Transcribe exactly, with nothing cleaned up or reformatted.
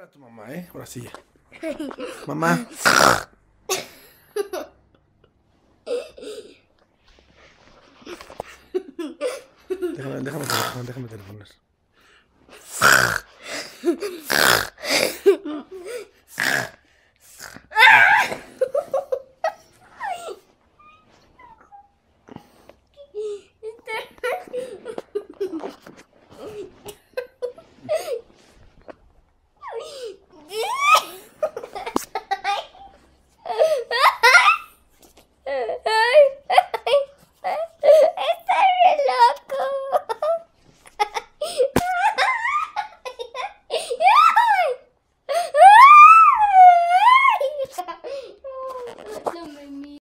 a tu mamá, ¿eh? Ahora sí. Mamá. Déjame, déjame, déjame, déjame telefonar.